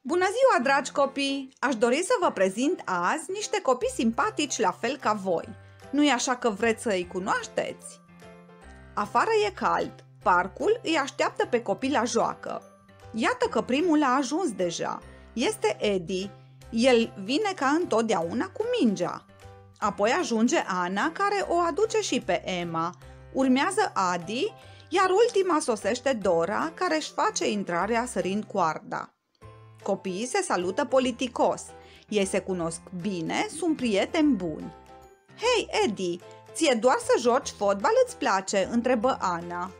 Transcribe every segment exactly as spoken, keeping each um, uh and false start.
Bună ziua, dragi copii! Aș dori să vă prezint azi niște copii simpatici la fel ca voi. Nu-i așa că vreți să îi cunoașteți? Afară e cald, parcul îi așteaptă pe copii la joacă. Iată că primul a ajuns deja. Este Edi. El vine ca întotdeauna cu mingea. Apoi ajunge Ana, care o aduce și pe Emma. Urmează Adi, iar ultima sosește Dora, care își face intrarea sărind coarda. Copiii se salută politicos. Ei se cunosc bine, sunt prieteni buni. Hei, Edi, ție doar să joci fotbal îți place? Întrebă Ana.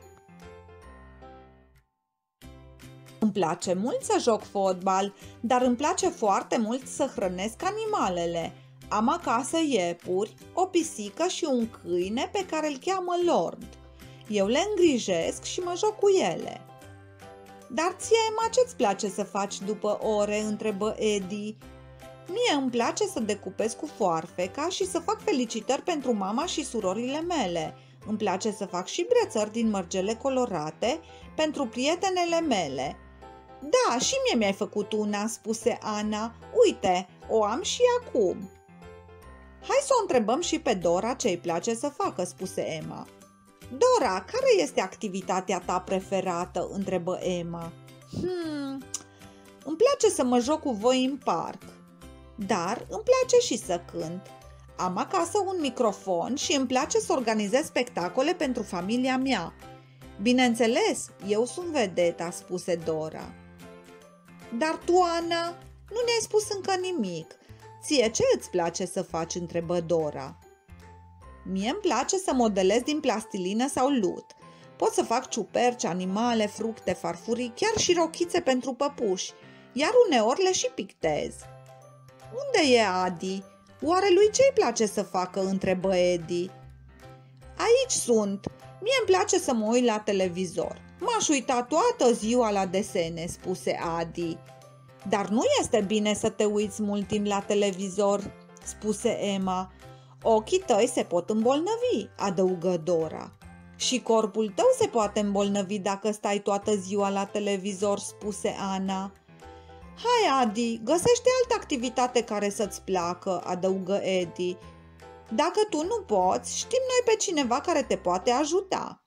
Îmi place mult să joc fotbal, dar îmi place foarte mult să hrănesc animalele. Am acasă iepuri, o pisică și un câine pe care îl cheamă Lord. Eu le îngrijesc și mă joc cu ele. Dar ție, Emma, ce-ți place să faci după ore? Întrebă Edi. Mie îmi place să decupez cu foarfeca și să fac felicitări pentru mama și surorile mele. Îmi place să fac și brățări din mărgele colorate pentru prietenele mele. Da, și mie mi-ai făcut una, spuse Ana. Uite, o am și acum. Hai să o întrebăm și pe Dora ce îi place să facă, spuse Emma. Dora, care este activitatea ta preferată? Întrebă Emma. Hmm, îmi place să mă joc cu voi în parc, dar îmi place și să cânt. Am acasă un microfon și îmi place să organizez spectacole pentru familia mea. Bineînțeles, eu sunt vedeta, spuse Dora. Dar tu, Ana, nu ne-ai spus încă nimic. Ție ce îți place să faci? Întrebă Dora. Mie îmi place să modelez din plastilină sau lut. Pot să fac ciuperci, animale, fructe, farfurii, chiar și rochițe pentru păpuși, iar uneori le și pictez. Unde e Adi? Oare lui ce-i place să facă? Întrebă Edi. Aici sunt. Mie îmi place să mă uit la televizor. M-aș uita toată ziua la desene, spuse Adi. Dar nu este bine să te uiți mult timp la televizor, spuse Emma. Ochii tăi se pot îmbolnăvi, adăugă Dora. Și corpul tău se poate îmbolnăvi dacă stai toată ziua la televizor, spuse Ana. Hai, Adi, găsește altă activitate care să-ți placă, adăugă Edi. Dacă tu nu poți, știm noi pe cineva care te poate ajuta.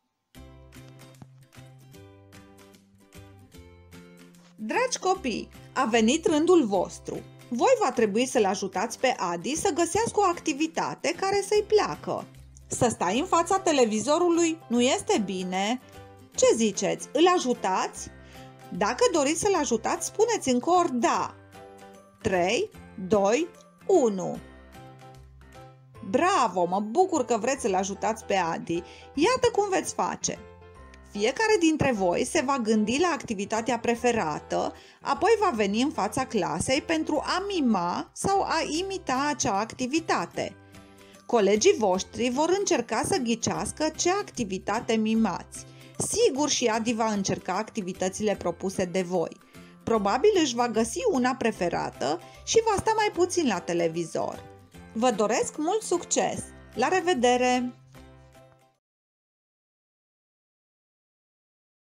Dragi copii, a venit rândul vostru. Voi va trebui să-l ajutați pe Adi să găsească o activitate care să-i placă. Să stai în fața televizorului nu este bine. Ce ziceți? Îl ajutați? Dacă doriți să-l ajutați, spuneți în cor da. trei, doi, unu. Bravo! Mă bucur că vreți să-l ajutați pe Adi. Iată cum veți face. Fiecare dintre voi se va gândi la activitatea preferată, apoi va veni în fața clasei pentru a mima sau a imita acea activitate. Colegii voștri vor încerca să ghicească ce activitate mimați. Sigur și Adi va încerca activitățile propuse de voi. Probabil își va găsi una preferată și va sta mai puțin la televizor. Vă doresc mult succes! La revedere!